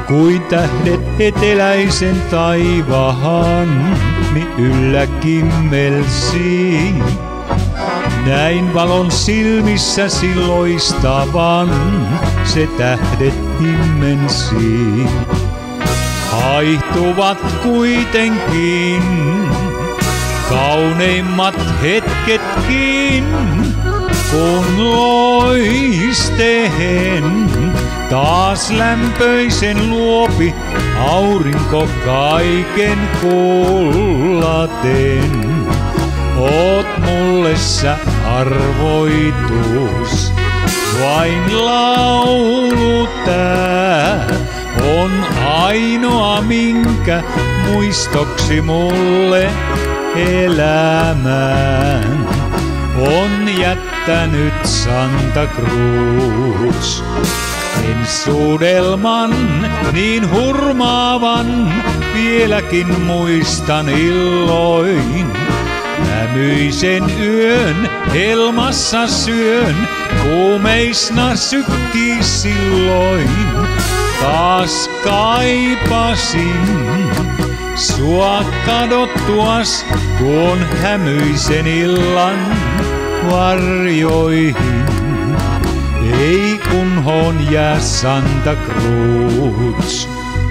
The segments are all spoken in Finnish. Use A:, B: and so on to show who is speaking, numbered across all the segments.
A: Kuin tähdet eteläisen taivaan yllä kimmelsi. Näin valon silmissäsi loistavan, se tähdet himmensi. Haihtuvat kuitenkin kauneimmat hetketkin, kun loistehen taas lämpöisen luopi aurinko kaiken kullaten. Oot mulle sä arvoitus, vain laulu tää on ainoa minkä muistoksi mulle elämään on jättänyt Santa Cruz. Ensuudelman niin hurmaavan vieläkin muistan illoin. Hämyisen yön helmassa syön, kuumeisna sykkii silloin. Taas kaipasin sua kadottuas tuon hämyisen illan varjoihin. Ei kunhoon jää Santa Cruz.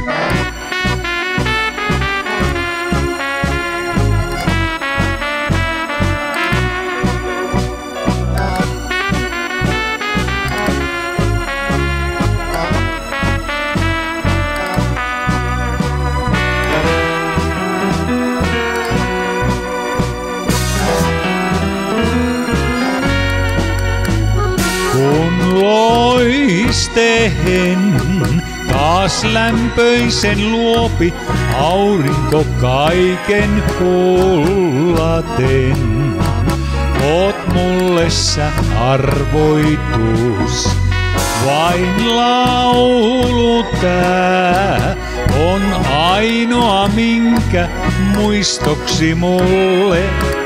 A: Kun loistehen taas lämpöisen luopi aurinko kaiken kullaten. Oot mulle sä arvoitus, vain laulu tää on ainoa minkä muistoksi mulle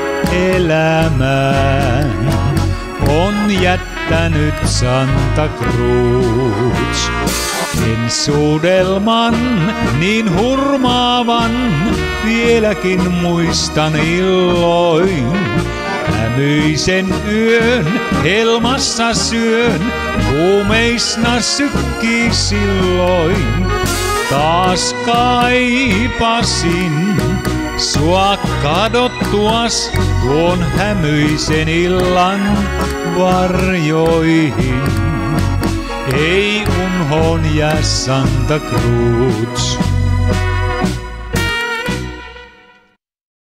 A: elämään on jättänyt Santa Cruz. Ensuudelman niin hurmaavan vieläkin muistan illoin. Hämyisen yön helmassa syön, kuumeisna sykkii silloin. Taas kaipasin sua kadottuas tuon hämyisen illan varjoihin. Ei unhoon jää Santa Cruz.